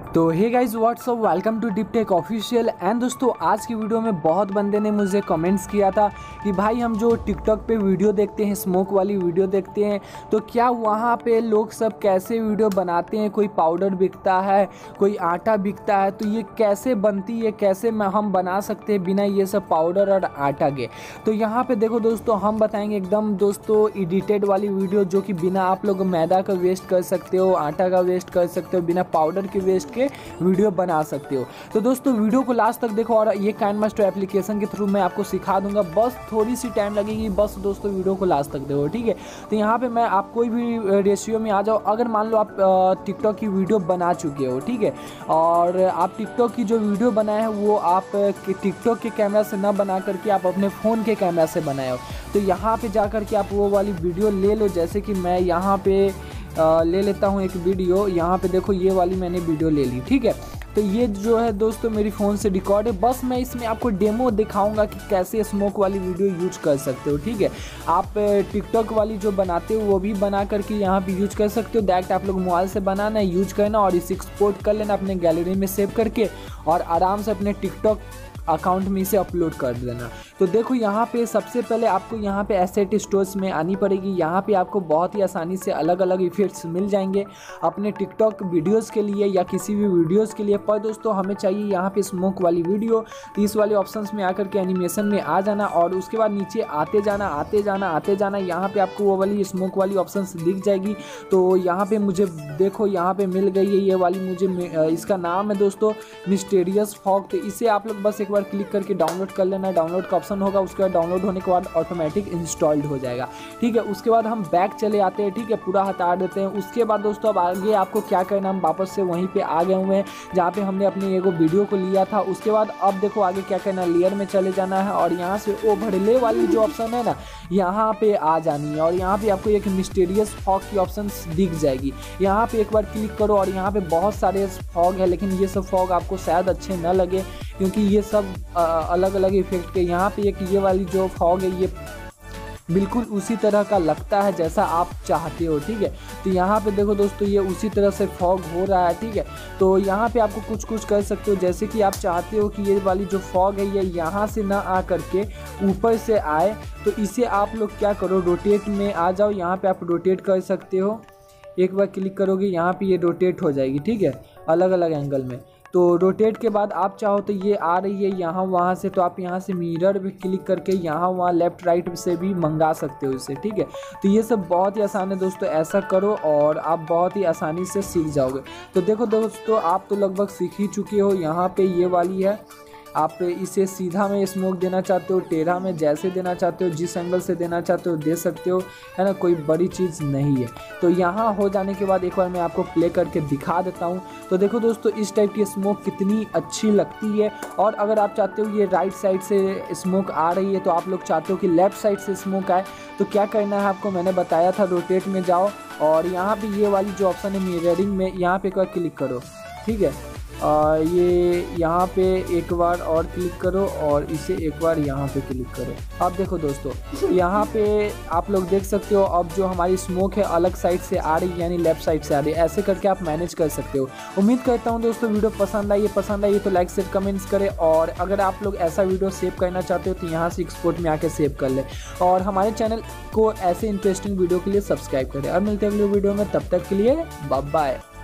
तो hey guys what's up, welcome to dip tech official. And दोस्तों, आज की वीडियो में बहुत बंदे ने मुझे कमेंट्स किया था कि भाई हम जो टिकटॉक पे वीडियो देखते हैं, स्मोक वाली वीडियो देखते हैं, तो क्या वहाँ पे लोग सब कैसे वीडियो बनाते हैं? कोई पाउडर बिकता है, कोई आटा बिकता है, तो ये कैसे बनती है, कैसे हम बना सकते हैं बिना ये सब पाउडर और आटा के? तो यहाँ पे देखो दोस्तों, हम बताएंगे एकदम दोस्तों एडिटेड वाली वीडियो, जो कि बिना आप लोग मैदा का वेस्ट कर सकते हो, आटा का वेस्ट कर सकते हो, बिना पाउडर के वेस्ट के वीडियो बना सकते हो। तो दोस्तों वीडियो को लास्ट तक देखो, और ये काइनमास्टर एप्लीकेशन के थ्रू मैं आपको सिखा दूंगा। बस थोड़ी सी टाइम लगेगी, बस दोस्तों वीडियो को लास्ट तक देखो, ठीक है। तो यहाँ पे मैं आप कोई भी रेशियो में आ जाओ। अगर मान लो आप टिकटॉक की वीडियो बना चुके हो, ठीक है, और आप टिकटॉक की जो वीडियो बनाए हैं वो आप टिकटॉक के कैमरा से ना बना करके आप अपने फ़ोन के कैमरा से बनाए हो, तो यहाँ पे जा करके आप वो वाली वीडियो ले लो। जैसे कि मैं यहाँ पे ले लेता हूँ एक वीडियो। यहाँ पे देखो, ये वाली मैंने वीडियो ले ली, ठीक है। तो ये जो है दोस्तों मेरी फ़ोन से रिकॉर्ड है। बस मैं इसमें आपको डेमो दिखाऊंगा कि कैसे स्मोक वाली वीडियो यूज कर सकते हो, ठीक है। आप टिकटॉक वाली जो बनाते हो वो भी बना करके यहाँ पे यूज कर सकते हो। डायरेक्ट आप लोग मोबाइल से बनाना है, यूज करना और इसे एक्सपोर्ट कर लेना अपने गैलरी में सेव करके, और आराम से अपने टिकटॉक अकाउंट में इसे अपलोड कर देना। तो देखो यहाँ पे सबसे पहले आपको यहाँ पे एसेट स्टोर्स में आनी पड़ेगी। यहाँ पे आपको बहुत ही आसानी से अलग अलग इफेक्ट्स मिल जाएंगे अपने टिकटॉक वीडियोस के लिए या किसी भी वीडियोस के लिए। पर दोस्तों हमें चाहिए यहाँ पे स्मोक वाली वीडियो, तो इस वाले ऑप्शंस में आकर के एनिमेशन में आ जाना, और उसके बाद नीचे आते जाना आते जाना आते जाना। यहाँ पे आपको वो वाली स्मोक वाली ऑप्शंस दिख जाएगी। तो यहाँ पे मुझे देखो, यहाँ पे मिल गई है ये वाली मुझे। इसका नाम है दोस्तों मिस्टीरियस फॉग। तो इसे आप लोग बस एक बार क्लिक करके डाउनलोड कर लेना। डाउनलोड का ऑप्शन होगा, उसके बाद डाउनलोड होने के बाद ऑटोमेटिक इंस्टॉल्ड हो जाएगा, ठीक है। उसके बाद हम बैक चले आते हैं, ठीक है, पूरा हटा देते हैं। उसके बाद दोस्तों अब आगे आपको क्या करना, हम वापस से वहीं पे आ गए हुए हैं जहाँ पे हमने अपने एगो वीडियो को लिया था। उसके बाद अब देखो आगे क्या करना, लेयर में चले जाना है और यहाँ से ओवरले वाली जो ऑप्शन है ना, यहाँ पे आ जानी है, और यहाँ पे आपको एक मिस्टीरियस फॉग की ऑप्शन दिख जाएगी। यहाँ पे एक बार क्लिक करो, और यहाँ पे बहुत सारे फॉग है, लेकिन ये सब फॉग आपको शायद अच्छे न लगे क्योंकि ये सब अलग अलग इफेक्ट के। यहाँ पे एक ये वाली जो फॉग है ये बिल्कुल उसी तरह का लगता है जैसा आप चाहते हो, ठीक है। तो यहाँ पे देखो दोस्तों, ये उसी तरह से फॉग हो रहा है, ठीक है। तो यहाँ पे आपको कुछ कुछ कर सकते हो, जैसे कि आप चाहते हो कि ये वाली जो फॉग है ये यहाँ से ना आ करके ऊपर से आए, तो इसे आप लोग क्या करो, रोटेट में आ जाओ। यहाँ पे आप रोटेट कर सकते हो। एक बार क्लिक करोगे यहाँ पे ये रोटेट हो जाएगी, ठीक है, अलग अलग एंगल में। तो रोटेट के बाद आप चाहो तो ये आ रही है यहाँ वहाँ से, तो आप यहाँ से मिरर भी क्लिक करके यहाँ वहाँ लेफ्ट राइट से भी मंगा सकते हो इसे, ठीक है। तो ये सब बहुत ही आसान है दोस्तों, ऐसा करो और आप बहुत ही आसानी से सीख जाओगे। तो देखो दोस्तों, आप तो लगभग सीख ही चुके हो। यहाँ पे ये वाली है, आप इसे सीधा में स्मोक देना चाहते हो, टेढ़ा में जैसे देना चाहते हो, जिस एंगल से देना चाहते हो दे सकते हो, है ना, कोई बड़ी चीज़ नहीं है। तो यहाँ हो जाने के बाद एक बार मैं आपको प्ले करके दिखा देता हूँ। तो देखो दोस्तों, इस टाइप की स्मोक कितनी अच्छी लगती है। और अगर आप चाहते हो ये राइट साइड से स्मोक आ रही है, तो आप लोग चाहते हो कि लेफ्ट साइड से स्मोक आए, तो क्या करना है आपको, मैंने बताया था, रोटेट में जाओ और यहाँ पर ये वाली जो ऑप्शन है मिररिंग में, यहाँ पर एक बार क्लिक करो, ठीक है। ये यहाँ पे एक बार और क्लिक करो और इसे एक बार यहाँ पे क्लिक करो। अब देखो दोस्तों, यहाँ पे आप लोग देख सकते हो अब जो हमारी स्मोक है अलग साइड से आ रही है, यानी लेफ्ट साइड से आ रही है। ऐसे करके आप मैनेज कर सकते हो। उम्मीद करता हूँ दोस्तों वीडियो पसंद आई तो लाइक शेयर कमेंट्स करें, और अगर आप लोग ऐसा वीडियो सेव करना चाहते हो तो यहाँ से एक्सपोर्ट में आके सेव कर ले, और हमारे चैनल को ऐसे इंटरेस्टिंग वीडियो के लिए सब्सक्राइब करें। और मिलते हैं अगले वीडियो में, तब तक के लिए बाय बाय।